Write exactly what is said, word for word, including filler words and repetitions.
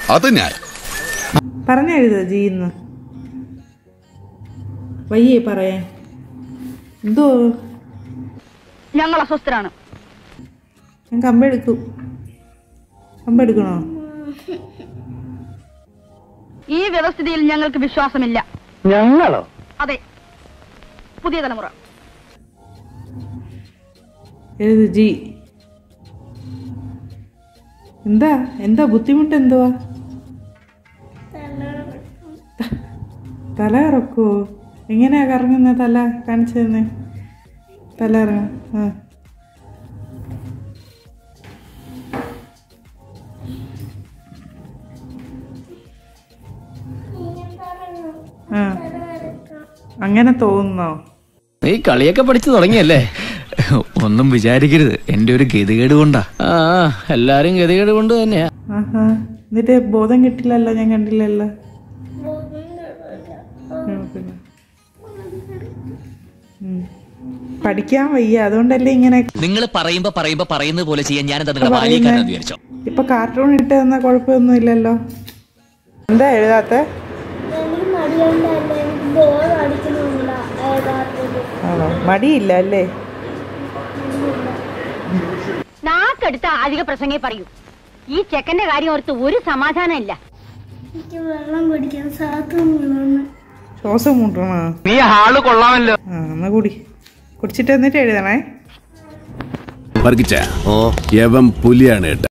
അത് ഞാൻ പറഞ്ഞെഴുത ജീന്ന് വയ്യേ പറയാൻ. എന്തോ ഞങ്ങൾ അസ്വസ്ഥരാണ്. ഞാൻ കമ്പെടുക്കും. കമ്പെടുക്കണോ? ഈ വ്യവസ്ഥിതിയിൽ ഞങ്ങൾക്ക് വിശ്വാസമില്ല. ഞങ്ങളോ? അതെ, പുതിയ തലമുറ. എഴുത് ജി. എന്താ എന്താ ബുദ്ധിമുട്ട്? എന്തുവാ? തല ഇറക്കുവോ? എങ്ങനെയാ കറങ്ങുന്ന തല? കാണിച്ചു തന്നെ. തല ഇറങ്ങ. ആ അങ്ങനെ തോന്നുന്നോ? നീ കളിയൊക്കെ പഠിച്ചു തുടങ്ങിയല്ലേ? ഒന്നും വിചാരിക്കരുത്, എന്റെ ഒരു ഗതികേട് കൊണ്ടാ. ആ എല്ലാരും ഗതികേട് കൊണ്ട് തന്നെയാ. ആഹാ, എന്നിട്ട് ബോധം കിട്ടില്ലല്ലോ, ഞാൻ കണ്ടില്ലല്ലോ. പഠിക്കാൻ വയ്യ, അതുകൊണ്ടല്ലേ ഇങ്ങനെ. നിങ്ങൾ പറയുമ്പോ പറയുമ്പോ പറയുന്നത് പോലെ ചെയ്യാൻ ഞാൻ എന്താ ബാല്യക്കാരനെന്ന് വിചാരിച്ചോ? ഇപ്പൊ കാർട്ടൂൺ ഇട്ട് തന്ന കുഴപ്പമൊന്നും ഇല്ലല്ലോ. എന്താ എഴുതാത്ത? ആണോ? മടിയില്ല അല്ലേ? നാക്കെടുത്ത അധിക പ്രസംഗേ പറയൂ. ഈ ചെക്കന്റെ കാര്യം ഓർത്ത് ഒരു സമാധാനം ഇല്ല. ശ്വാസം മുട്ടണോ? നീ ആള് കൊള്ളാമല്ലോ. ആ എന്നാ കൂടി കുടിച്ചിട്ട് എന്നിട്ട് എഴുതണേ. വർഗിച്ച യവൻ പുലിയാണ് കേട്ടോ.